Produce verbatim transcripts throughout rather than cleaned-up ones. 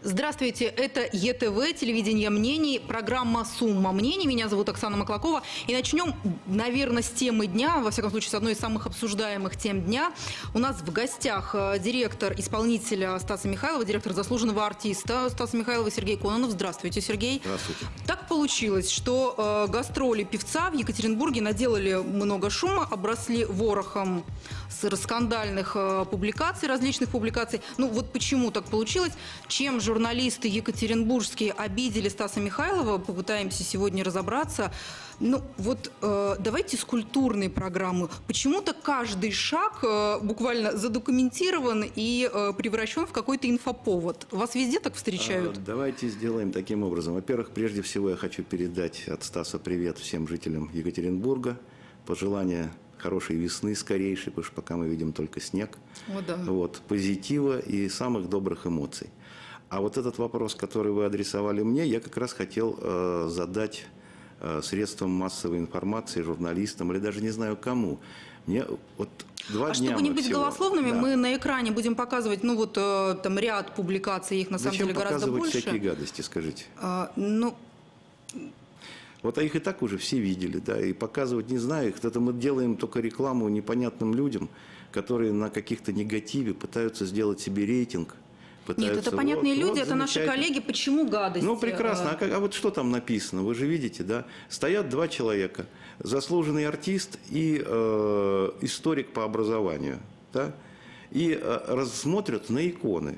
Здравствуйте, это е тэ вэ, телевидение мнений, программа «Сумма мнений». Меня зовут Оксана Маклакова. И начнем, наверное, с темы дня, во всяком случае, с одной из самых обсуждаемых тем дня. У нас в гостях директор исполнителя Стаса Михайлова, директор заслуженного артиста Стаса Михайлова Сергей Кононов. Здравствуйте, Сергей. Здравствуйте. Так получилось, что э, гастроли певца в Екатеринбурге наделали много шума, обросли ворохом скандальных э, публикаций, различных публикаций. Ну вот почему так получилось? Чем журналисты екатеринбургские обидели Стаса Михайлова? Попытаемся сегодня разобраться. Ну вот э, давайте с культурной программы. Почему-то каждый шаг э, буквально задокументирован и э, превращен в какой-то инфоповод. Вас везде так встречают? А, давайте сделаем таким образом. Во-первых, прежде всего я хочу передать от Стаса привет всем жителям Екатеринбурга. Пожелания хорошей весны скорейшей, потому что пока мы видим только снег. О, да. Вот, позитива и самых добрых эмоций. А вот этот вопрос, который вы адресовали мне, я как раз хотел э, задать э, средствам массовой информации, журналистам или даже не знаю кому. Мне вот два а дня чтобы не быть всего, голословными, да. мы на экране будем показывать, ну вот э, там ряд публикаций, их на самом Зачем деле гораздо больше. показывать всякие гадости, скажите? А, ну... Вот, а их и так уже все видели, да, и показывать не знаю их. Это мы делаем только рекламу непонятным людям, которые на каких-то негативе пытаются сделать себе рейтинг. Нет, это понятные вот, люди, вот, это наши коллеги. Почему гадости? Ну, прекрасно. А, как, а вот что там написано? Вы же видите, да? Стоят два человека. Заслуженный артист и э, историк по образованию, да? И э, рассмотрят на иконы.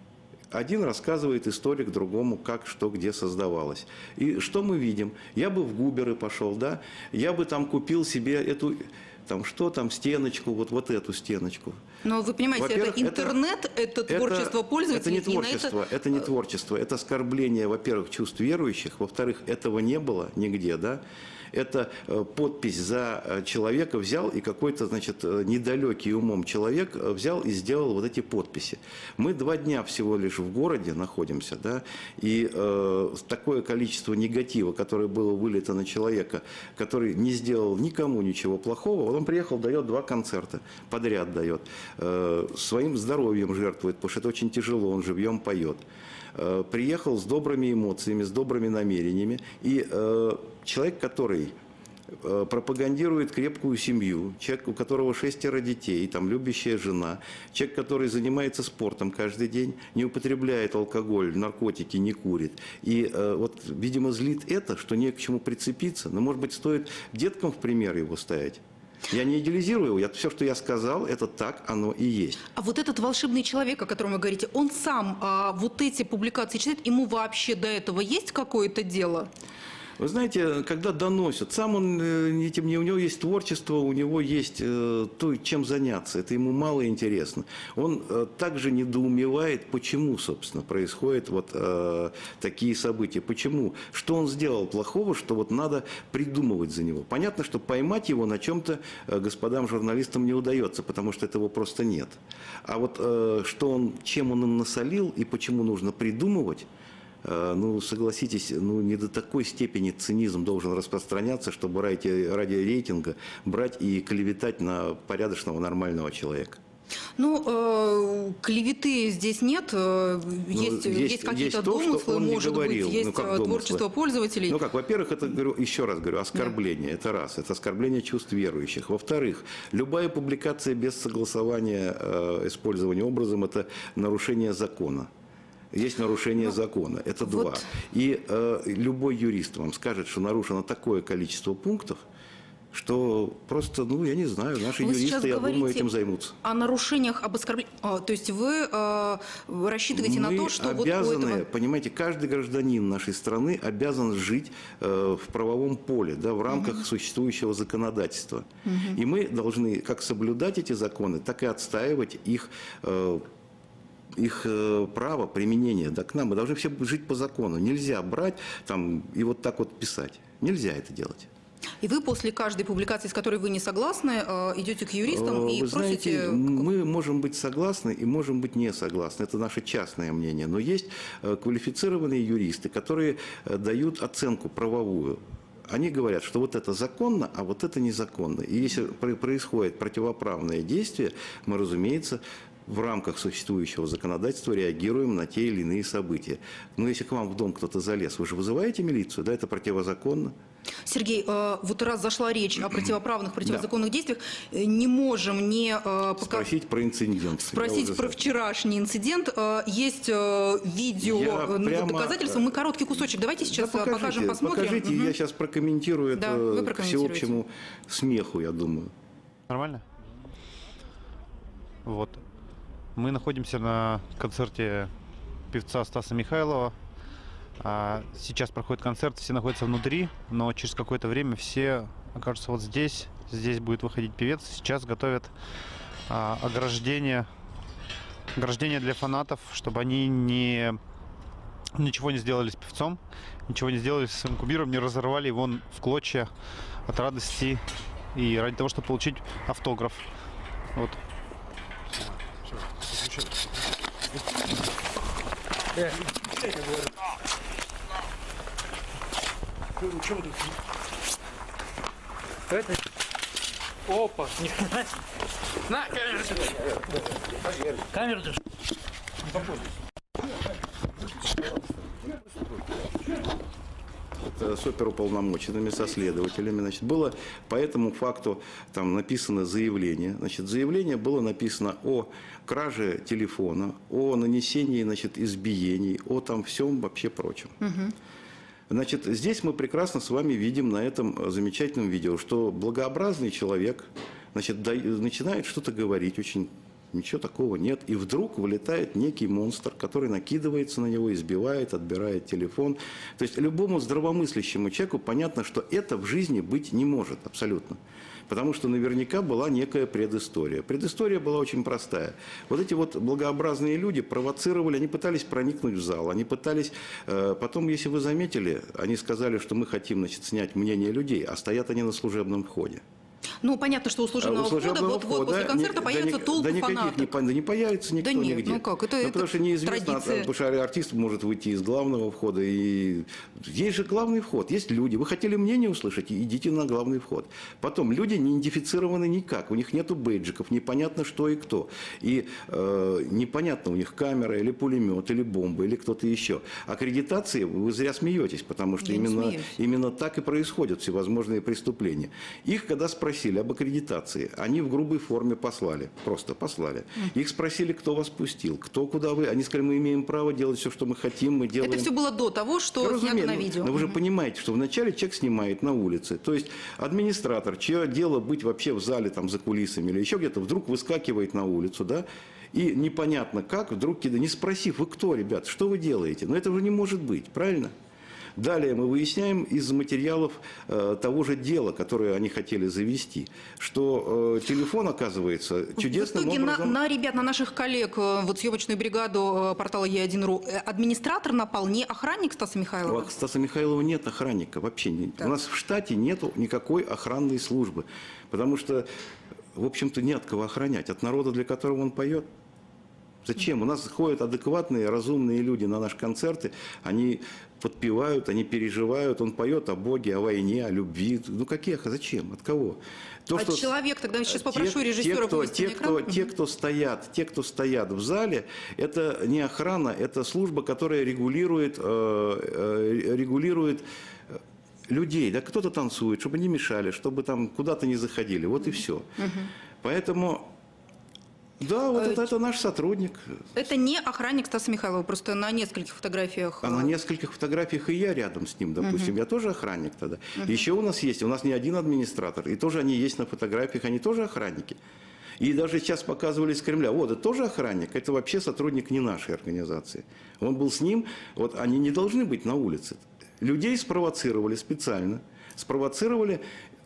Один рассказывает историк другому, как, что, где создавалось. И что мы видим? Я бы в Губеры пошел, да? Я бы там купил себе эту, там что там, стеночку, вот, вот эту стеночку. Но вы понимаете, это интернет, это, это творчество это, пользователей. Это не творчество, это... это не творчество, это оскорбление, во-первых, чувств верующих, во-вторых, этого не было нигде, да? Это подпись за человека взял, и какой-то, значит, недалекий умом человек взял и сделал вот эти подписи. Мы два дня всего лишь в городе находимся, да, и э, такое количество негатива, которое было вылито на человека, который не сделал никому ничего плохого, вот он приехал, дает два концерта, подряд дает, э, своим здоровьем жертвует, потому что это очень тяжело, он живьем поет. Э, приехал с добрыми эмоциями, с добрыми намерениями, и э, человек, который пропагандирует крепкую семью, человек, у которого шестеро детей, там, любящая жена, человек, который занимается спортом каждый день, не употребляет алкоголь, наркотики, не курит. И э, вот, видимо, злит это, что не к чему прицепиться. Но, может быть, стоит деткам в пример его ставить. Я не идеализирую его, я, все, что я сказал, это так оно и есть. А вот этот волшебный человек, о котором вы говорите, он сам а, вот эти публикации читает, ему вообще до этого есть какое-то дело? Вы знаете, когда доносят, сам он, этим, у него есть творчество, у него есть э, то, чем заняться, это ему мало интересно. Он э, также недоумевает, почему, собственно, происходят вот э, такие события, почему, что он сделал плохого, что вот надо придумывать за него. Понятно, что поймать его на чем-то э, господам журналистам не удается, потому что этого просто нет. А вот э, что он, чем он им насолил и почему нужно придумывать, ну, согласитесь, ну, не до такой степени цинизм должен распространяться, чтобы ради, ради рейтинга брать и клеветать на порядочного, нормального человека. Ну, э, клеветы здесь нет, э, есть, есть, есть какие-то домыслы, может говорил. быть, есть ну, творчество пользователей. Ну как, во-первых, это, говорю, еще раз говорю, оскорбление, да. Это раз, это оскорбление чувств верующих. Во-вторых, любая публикация без согласования э, использования образом – это нарушение закона. Есть нарушение ну, закона, это вот. Два. И э, любой юрист вам скажет, что нарушено такое количество пунктов, что просто, ну, я не знаю, наши вы юристы, я думаю, этим займутся. О нарушениях, об оскорблении. А, то есть вы э, рассчитываете Мы на то, что обязаны, вот у этого... понимаете, каждый гражданин нашей страны обязан жить э, в правовом поле, да, в рамках угу. существующего законодательства. Угу. И мы должны как соблюдать эти законы, так и отстаивать их э, их э, право применения, да, к нам. Мы должны все жить по закону. Нельзя брать там, и вот так вот писать. Нельзя это делать. И вы после каждой публикации, с которой вы не согласны, э, идете к юристам и вы просите... Знаете, мы можем быть согласны и можем быть не согласны. Это наше частное мнение. Но есть э, квалифицированные юристы, которые э, дают оценку правовую. Они говорят, что вот это законно, а вот это незаконно. И если происходит противоправное действие, мы, разумеется, в рамках существующего законодательства реагируем на те или иные события. Но если к вам в дом кто-то залез, вы же вызываете милицию, да, это противозаконно. Сергей, вот раз зашла речь о противоправных, противозаконных да. действиях, не можем не пока... спросить про инцидент. Спросить про вчерашний инцидент. Есть видео, прямо... доказательства. Мы короткий кусочек. Давайте сейчас да, покажите, покажем, посмотрим. Покажите, угу. я сейчас прокомментирую да, это к всеобщему смеху, я думаю. Нормально? Вот. Мы находимся на концерте певца Стаса Михайлова. Сейчас проходит концерт, все находятся внутри, но через какое-то время все окажутся вот здесь. Здесь будет выходить певец. Сейчас готовят а, ограждение, ограждение для фанатов, чтобы они не, ничего не сделали с певцом, ничего не сделали с своим кумиром, не разорвали его в клочья от радости и ради того, чтобы получить автограф. Вот. Чего тут? Это... Опа! На, камеру сюда! Камеру держи! С оперуполномоченными, со следователями. Значит, было по этому факту там написано заявление. Значит, заявление было написано о краже телефона, о нанесении, значит, избиений, о там всем вообще прочем. Угу. Значит, здесь мы прекрасно с вами видим на этом замечательном видео, что благообразный человек, значит, да, начинает что-то говорить, очень ничего такого нет, и вдруг вылетает некий монстр, который накидывается на него, избивает, отбирает телефон. То есть любому здравомыслящему человеку понятно, что это в жизни быть не может абсолютно. Потому что наверняка была некая предыстория. Предыстория была очень простая. Вот эти вот благообразные люди провоцировали, они пытались проникнуть в зал, они пытались... Э, потом, если вы заметили, они сказали, что мы хотим, значит, снять мнение людей, а стоят они на служебном входе. Ну, понятно, что у служебного, у служебного входа, вот, вот после концерта не, появится да, толпы да фанатов. Не, да не появится никто да нет, нигде. Ну как, это, ну, это потому что неизвестно, традиция. Потому что артист может выйти из главного входа. И... Есть же главный вход, есть люди. Вы хотели мнение услышать, идите на главный вход. Потом, люди не идентифицированы никак, у них нету бейджиков, непонятно что и кто. И э, непонятно, у них камера или пулемет, или бомба, или кто-то еще. Аккредитации, вы зря смеетесь, потому что именно, именно так и происходят всевозможные преступления. Их, когда спросили об аккредитации, они в грубой форме послали, просто послали. Их спросили, кто вас пустил, кто куда вы. Они сказали, мы имеем право делать все, что мы хотим, мы делаем. Это все было до того, что снято на видео. Но вы же понимаете, что вначале человек снимает на улице. То есть администратор, чье дело быть вообще в зале, там, за кулисами или еще где-то, вдруг выскакивает на улицу, да, и непонятно как, вдруг, не спросив, вы кто, ребят, что вы делаете? Но это уже не может быть, правильно? Далее мы выясняем из материалов э, того же дела, которое они хотели завести, что э, телефон, оказывается, чудесным в итоге образом... На, на ребят, на наших коллег, вот съемочную бригаду портала Е один ру, администратор напал не охранник Стаса Михайлова? У Стаса Михайлова нет охранника вообще. Так. У нас в штате нет никакой охранной службы, потому что, в общем-то, не от кого охранять, от народа, для которого он поет. Зачем? У нас ходят адекватные, разумные люди на наши концерты, они подпевают, они переживают, он поет о Боге, о войне, о любви. Ну каких? Зачем? От кого? То, а что человек, тогда сейчас попрошу те, режиссера те, кто, вывести те, на экран. Кто, те, кто стоят, те, кто стоят в зале, это не охрана, это служба, которая регулирует, э, регулирует людей. Да, кто-то танцует, чтобы не мешали, чтобы там куда-то не заходили. Вот и все. Поэтому... Да, вот это, это наш сотрудник. Это не охранник Стаса Михайлова, просто на нескольких фотографиях. А на нескольких фотографиях и я рядом с ним, допустим. Uh-huh. Я тоже охранник тогда. Uh-huh. Еще у нас есть, у нас не один администратор, и тоже они есть на фотографиях, они тоже охранники. И даже сейчас показывали из Кремля, вот, это тоже охранник, это вообще сотрудник не нашей организации. Он был с ним, вот они не должны быть на улице. Людей спровоцировали специально, спровоцировали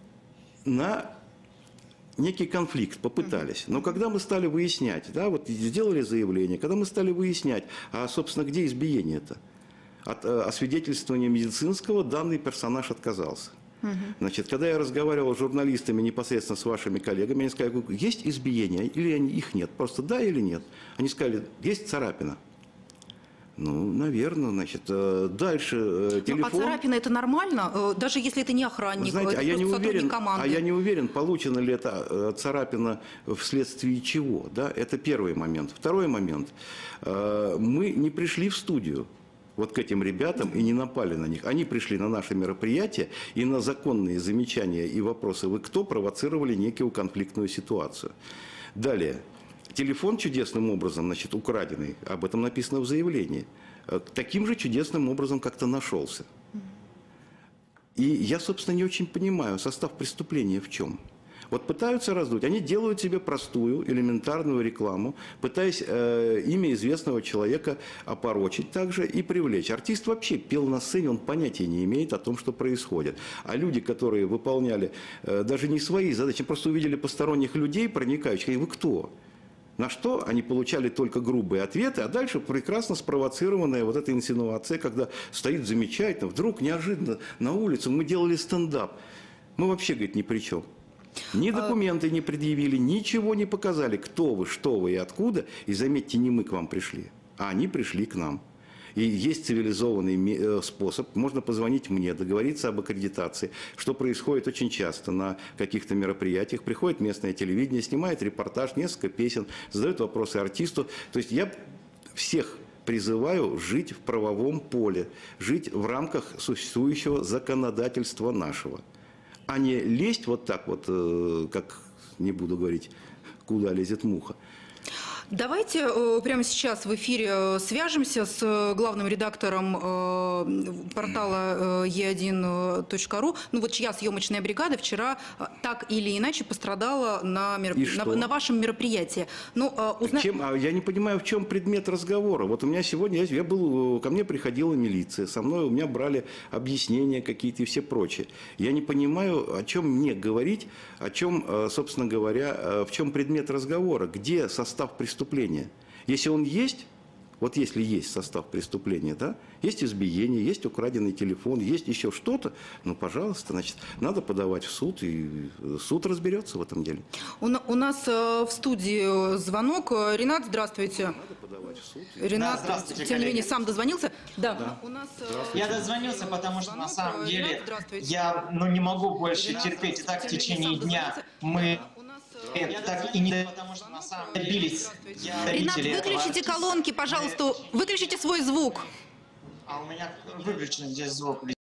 на... некий конфликт, попытались. Но когда мы стали выяснять, да, вот сделали заявление, когда мы стали выяснять, а, собственно, где избиение-то? От э, освидетельствования медицинского данный персонаж отказался. Угу. Значит, когда я разговаривал с журналистами непосредственно с вашими коллегами, они сказали, есть избиение или их нет? Просто да или нет? Они сказали, есть царапина. Ну, наверное, значит, э, дальше э, телефон... Ну, а царапина это нормально? Э, Даже если это не охранник, Знаете, это а я не просто сотрудник уверен, команды? а я не уверен, получена ли это э, царапина вследствие чего. Да? Это первый момент. Второй момент. Э, Мы не пришли в студию вот к этим ребятам и не напали на них. Они пришли на наше мероприятие и на законные замечания и вопросы «вы кто?» провоцировали некую конфликтную ситуацию. Далее. Телефон чудесным образом, значит, украденный, об этом написано в заявлении, таким же чудесным образом как-то нашелся. И я, собственно, не очень понимаю, состав преступления в чем. Вот пытаются раздуть, они делают себе простую, элементарную рекламу, пытаясь э, имя известного человека опорочить также и привлечь. Артист вообще пел на сцене, он понятия не имеет о том, что происходит. А люди, которые выполняли э, даже не свои задачи, просто увидели посторонних людей, проникающих, и вы кто? На что они получали только грубые ответы, а дальше прекрасно спровоцированная вот эта инсинуация, когда стоит замечательно, вдруг неожиданно на улице мы делали стендап. Мы вообще, говорит, ни при чем. Ни документы не предъявили, ничего не показали, кто вы, что вы и откуда. И заметьте, не мы к вам пришли, а они пришли к нам. И есть цивилизованный способ, можно позвонить мне, договориться об аккредитации, что происходит очень часто на каких-то мероприятиях. Приходит местное телевидение, снимает репортаж, несколько песен, задает вопросы артисту. То есть я всех призываю жить в правовом поле, жить в рамках существующего законодательства нашего, а не лезть вот так вот, как, не буду говорить, куда лезет муха. Давайте э, прямо сейчас в эфире э, свяжемся с э, главным редактором э, портала э, е один точка ру, ну вот чья съемочная бригада вчера э, так или иначе пострадала на, мероп... на, на вашем мероприятии. Ну, э, узна... Чем, а я не понимаю, в чем предмет разговора. Вот у меня сегодня, я был, ко мне приходила милиция, со мной у меня брали объяснения какие-то и все прочее. Я не понимаю, о чем мне говорить, о чем, собственно говоря, в чем предмет разговора, где состав преступления. Если он есть, вот если есть состав преступления, да, есть избиение, есть украденный телефон, есть еще что-то, ну, пожалуйста, значит, надо подавать в суд, и суд разберется в этом деле. У, у нас э, в студии звонок. Ренат, здравствуйте. Надо подавать в суд. Ренат, да, тем коллеги. не менее, сам дозвонился. Да. Да. У нас, Я дозвонился, потому что на самом деле Ренат, я ну, не могу больше Ренат, терпеть. И так в тем не менее, течение сам дня дозвонился. мы У нас, э, так и не потому что на самом деле бились. Ренат, выключите колонки, пожалуйста, выключите свой звук. А у меня выключен здесь звук.